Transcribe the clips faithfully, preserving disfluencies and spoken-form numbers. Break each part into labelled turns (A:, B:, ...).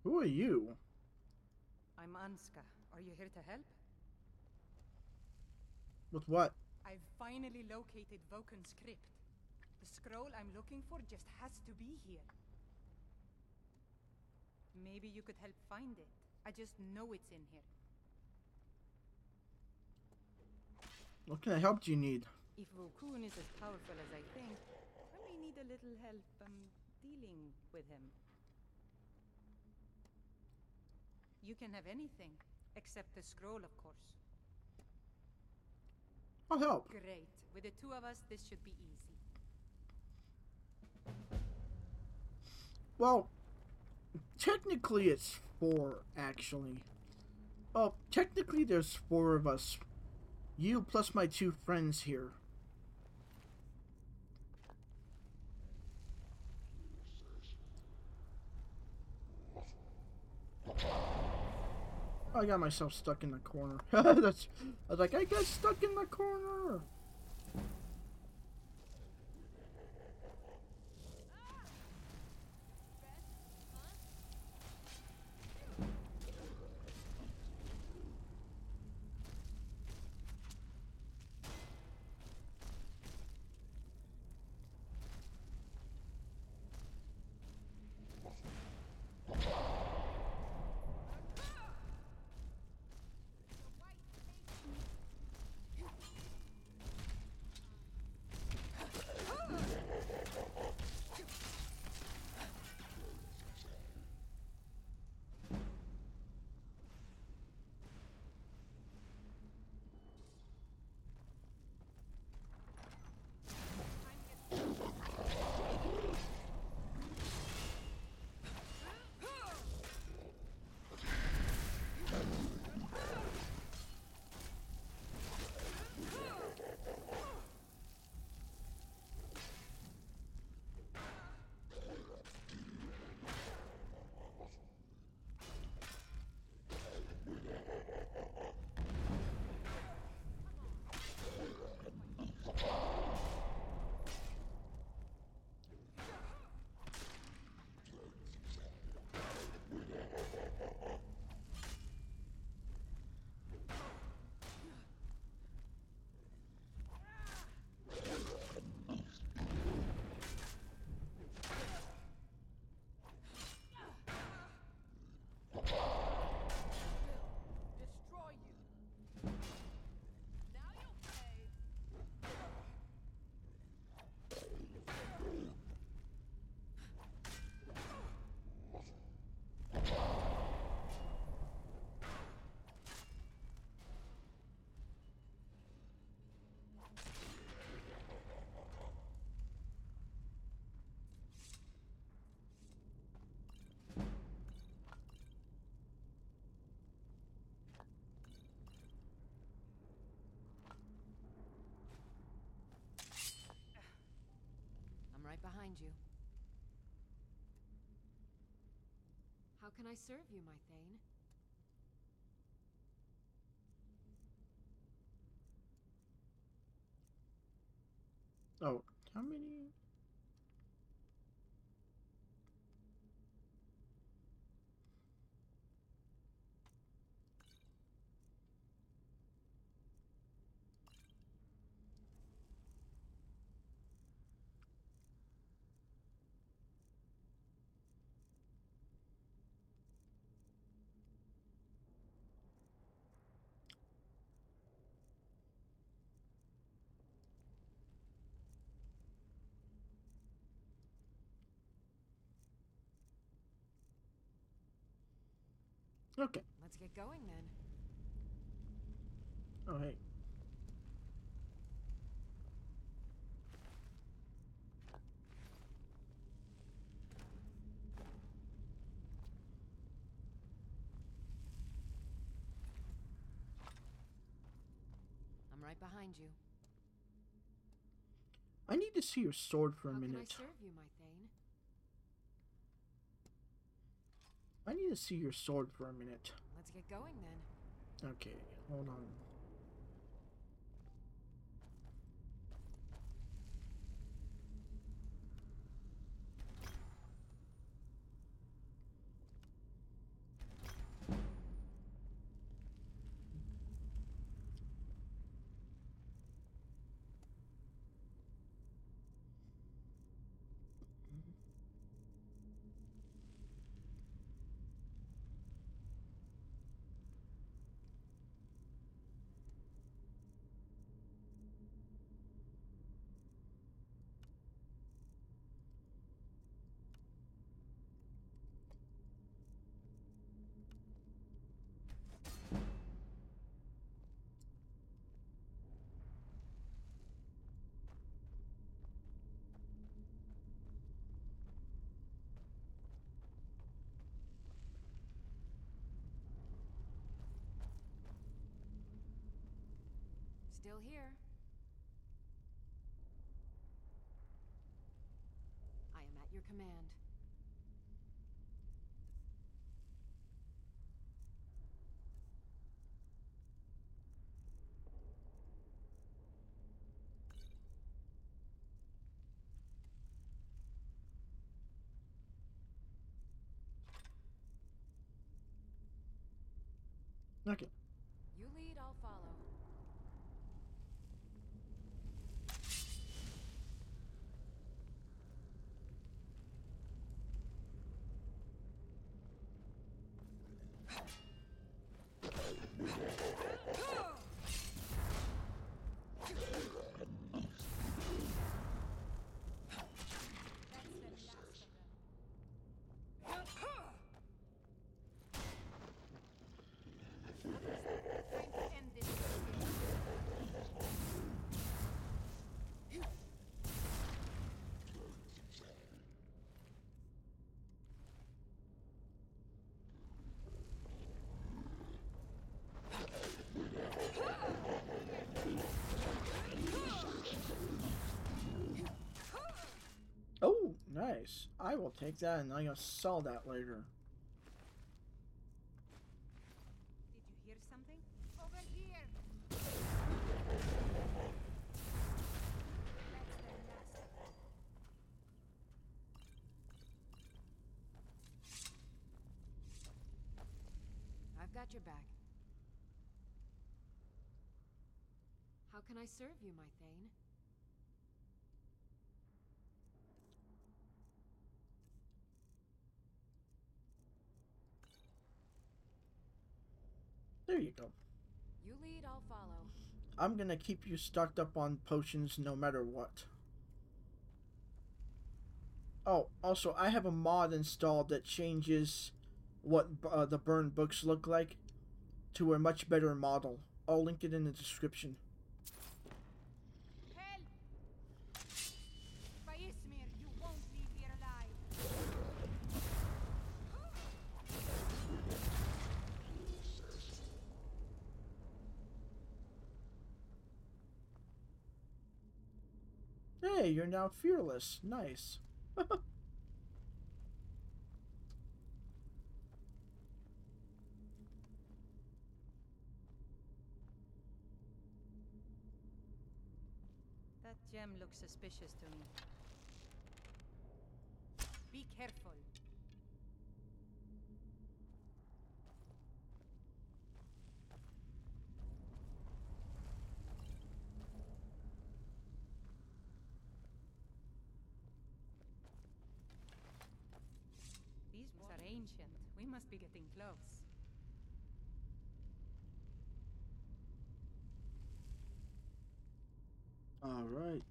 A: Who are you?
B: I'm Anska. Are you here to help?
A: With what?
B: I've finally located Voken's crypt. The scroll I'm looking for just has to be here. Maybe you could help find it. I just know it's in here.
A: What kind of help do you need?
B: If Vokun is as powerful as I think, I may need a little help um, dealing with him. You can have anything, except the scroll, of course.
A: I'll help.
B: Great. With the two of us, this should be easy.
A: Well, technically it's four, actually. Oh, technically there's four of us. You plus my two friends here. I got myself stuck in the corner. That's. I was like, I got stuck in the corner.
C: I'm right behind you. How can I serve you, my Thane?
A: Oh, how many? Okay.
C: Let's get going then.
A: Oh, hey.
C: I'm right behind you.
A: I need to see your sword for a
C: How
A: minute.
C: can I serve you, my Thane?
A: I need to see your sword for a minute.
C: Let's get going then.
A: Okay, hold on.
C: Still here. I am at your command.
A: Okay.
C: You lead, I'll follow.
A: Oh, nice. I will take that and I'm gonna sell that later.
B: Did you hear something? Over here!
C: I've got your back. How can I serve you, my Thane?
A: There you go.
C: You lead, I'll follow.
A: I'm gonna keep you stocked up on potions no matter what. Oh, also, I have a mod installed that changes what uh, the burned books look like to a much better model. I'll link it in the description.
B: Help! Faismir, you won't leave here alive!
A: Hey, you're now fearless. Nice.
B: That gem looks suspicious to me. Be careful. These ones are ancient. We must be getting close.
A: All right.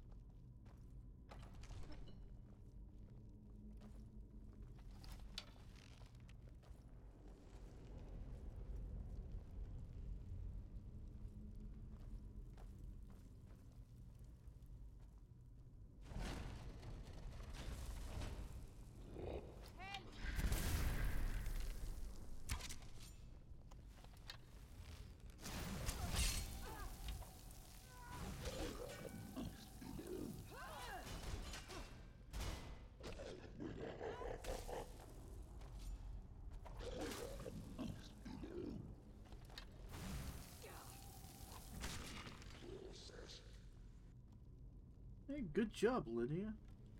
A: Hey, good job, Lydia.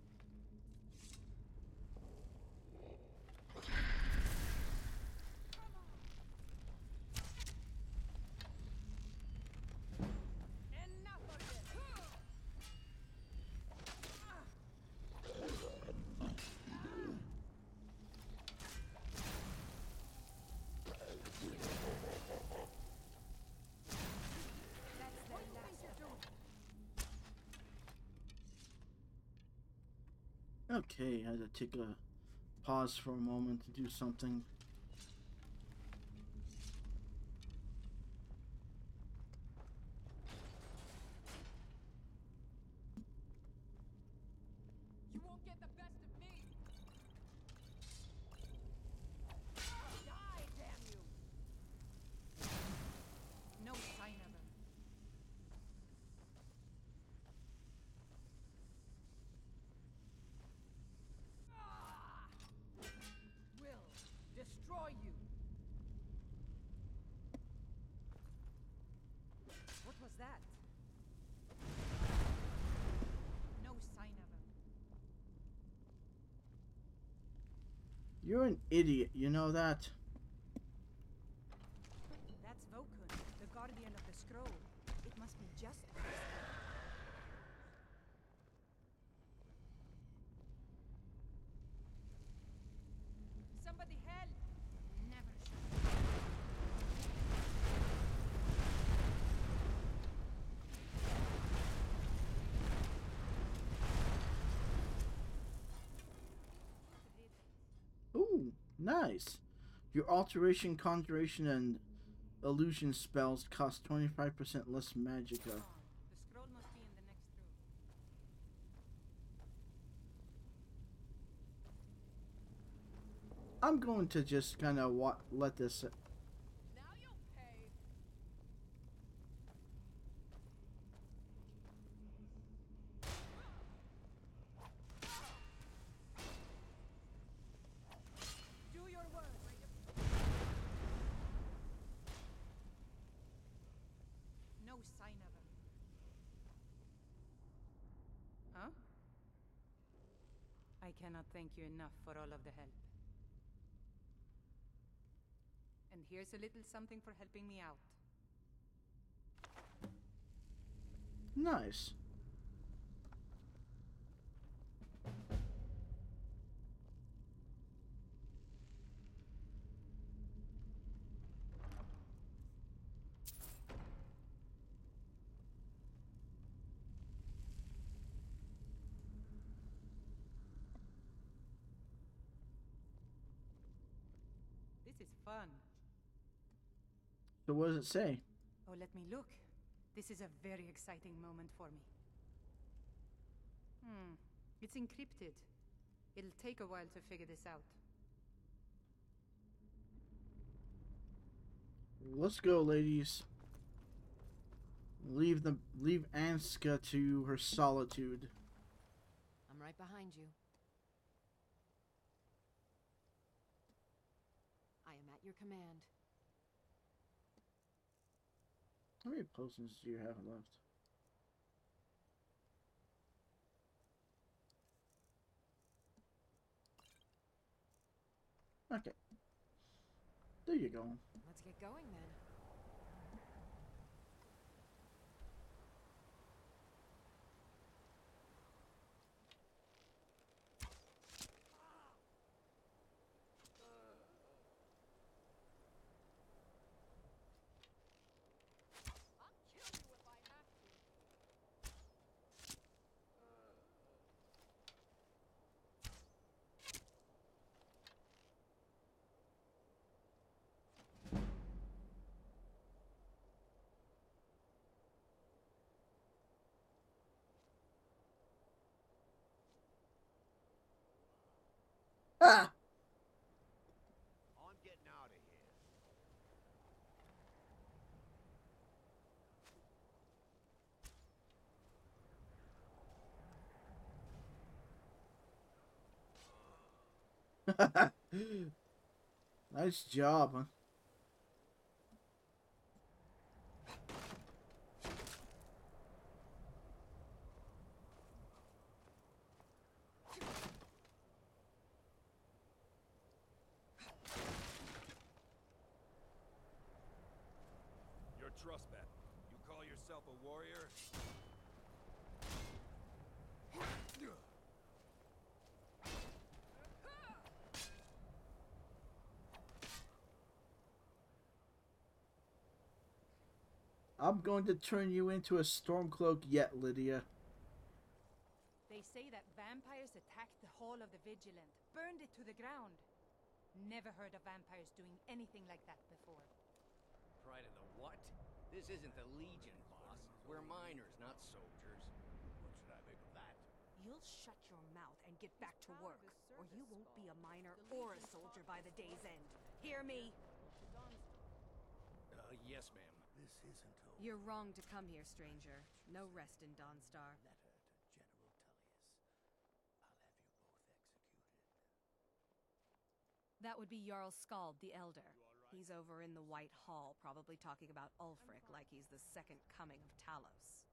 A: Okay, I had to take a pause for a moment to do something.
B: You won't get the best of me! Die, damn you! No sign of her. destroy you. What was that? No sign of him.
A: You're an idiot, you know that?
B: That's Vokun, the guardian of the scroll. It must be just somebody help! Never should.
A: Ooh, nice. Your alteration, conjuration, and illusion spells cost twenty-five percent less magicka.
B: The scroll must be in the next room.
A: I'm going to just kind of wa let this.
B: Now you'll pay. Do your work. No sign of him. Huh? I cannot thank you enough for all of the help. And here's a little something for helping me out.
A: Nice.
B: This is fun.
A: So what does it say?
B: Oh, let me look. This is a very exciting moment for me. Hmm. It's encrypted. It'll take a while to figure this out.
A: Let's go, ladies. Leave the leave Anska to her solitude.
C: I'm right behind you. I am at your command.
A: How many potions do you have left? Okay. There you go.
C: Let's get going then.
A: Ah!
D: I'm getting out of here.
A: Nice job, huh?
D: You're Trustbat. You call yourself a warrior?
A: I'm going to turn you into a Stormcloak yet, Lydia.
B: They say that vampires attacked the Hall of the Vigilant, burned it to the ground. Never heard of vampires doing anything like that before.
E: Pride of the what? This isn't the Legion, boss. We're miners, not soldiers. What should I make of that?
F: You'll shut your mouth and get back to work, or you won't be a miner or a soldier by the day's end. Hear me?
E: Uh, yes, ma'am.
D: This isn't over.
C: You're wrong to come here, stranger. No rest in Dawnstar.
D: Letter to General Tullius. I'll have you both executed.
F: That would be Jarl Skald the Elder. He's over in the White Hall, probably talking about Ulfric like he's the second coming of Talos.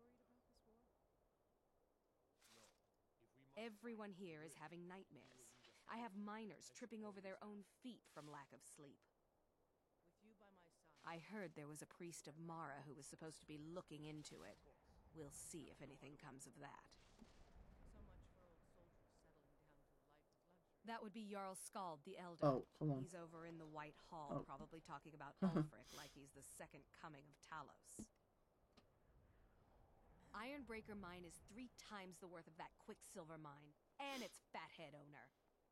F: Everyone here is having nightmares. I have miners tripping over their own feet from lack of sleep. I heard there was a priest of Mara who was supposed to be looking into it. We'll see if anything comes of that. That would be Jarl Skald the Elder.
A: Oh, hold on.
F: He's over in the White Hall,
A: Oh.
F: probably talking about Ulfric like he's the second coming of Talos. Ironbreaker Mine is three times the worth of that Quicksilver mine, and its fathead owner.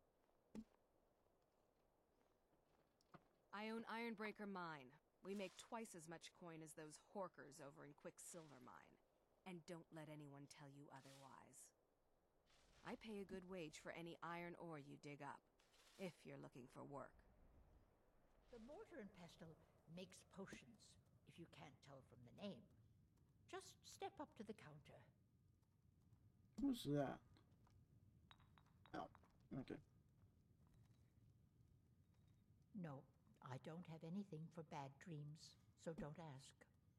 F: I own Ironbreaker Mine. We make twice as much coin as those horkers over in Quicksilver Mine. And don't let anyone tell you otherwise. I pay a good wage for any iron ore you dig up, if you're looking for work.
G: The Mortar and Pestle makes potions, if you can't tell from the name. Just step up to the counter.
A: Who's that? Oh, okay.
G: No, I don't have anything for bad dreams, so don't ask.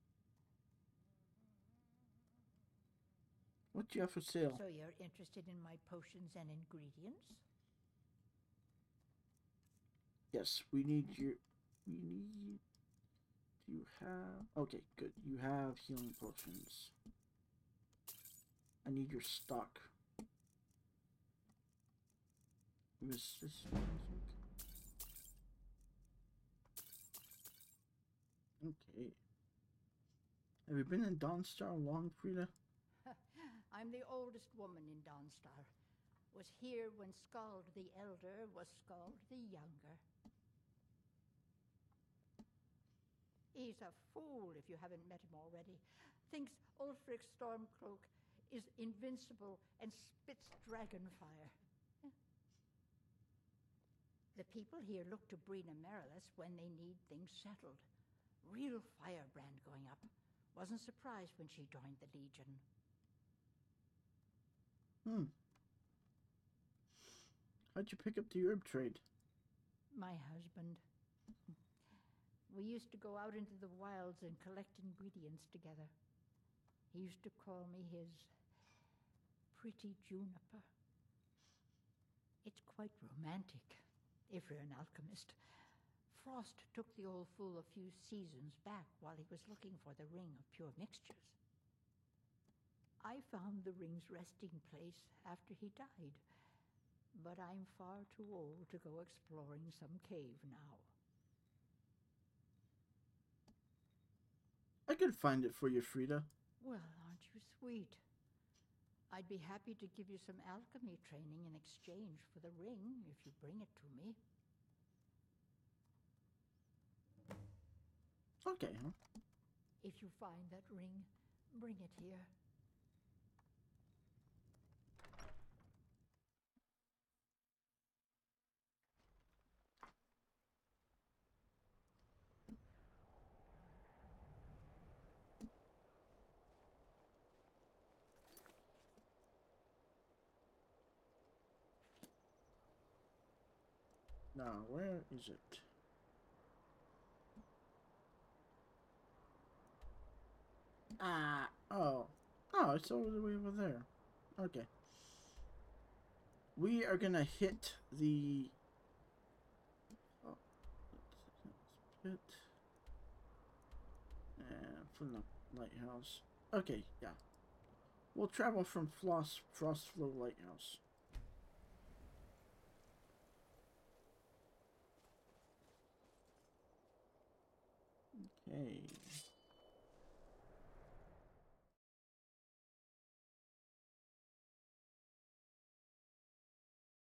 A: What do you have for sale?
G: So you're interested in my potions and ingredients?
A: Yes, we need your. We need. You have. Okay, good. You have healing potions. I need your stock. Was this music? Okay. Have you been in Dawnstar long, Frida?
G: I'm the oldest woman in Dawnstar. Was here when Skald the Elder was Skald the Younger. He's a fool if you haven't met him already. Thinks Ulfric Stormcloak is invincible and spits dragon fire. The people here look to Brina Marilis when they need things settled. Real firebrand going up. Wasn't surprised when she joined the Legion.
A: Hmm. How'd you pick up the herb trade?
G: My husband. We used to go out into the wilds and collect ingredients together. He used to call me his pretty juniper. It's quite romantic, if you're an alchemist. Frost took the old fool a few seasons back while he was looking for the ring of pure mixtures. I found the ring's resting place after he died, but I'm far too old to go exploring some cave now.
A: I could find it for you, Frida.
G: Well, aren't you sweet? I'd be happy to give you some alchemy training in exchange for the ring if you bring it to me.
A: Okay, huh?
G: If you find that ring, bring it here.
A: Now, where is it? Ah, oh. Oh, it's over the way over there. Okay. We are gonna hit the... Oh, pit. And from the lighthouse. Okay, yeah. We'll travel from Floss, Frostflow Lighthouse. Okay.